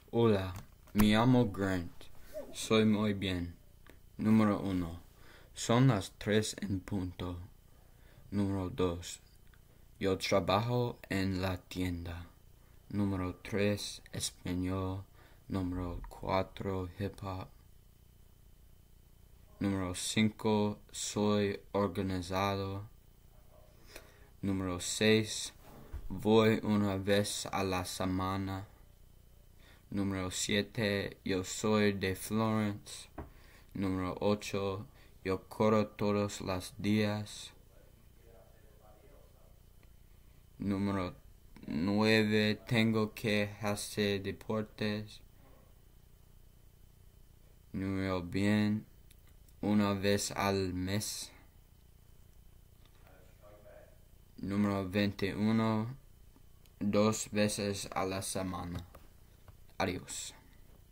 Hola, me llamo Grant. Soy muy bien. Número 1. Son las 3 en punto. Número 2. Yo trabajo en la tienda. Número 3. Español. Número 4. Hip hop. Número 5. Soy organizado. Número 6. Voy una vez a la semana. Número 7. Yo soy de Florence. Número 8. Yo corro todos los días. Número 9. Tengo que hacer deportes. Número 20. Una vez al mes. Número 21. 2 veces a la semana. Adiós.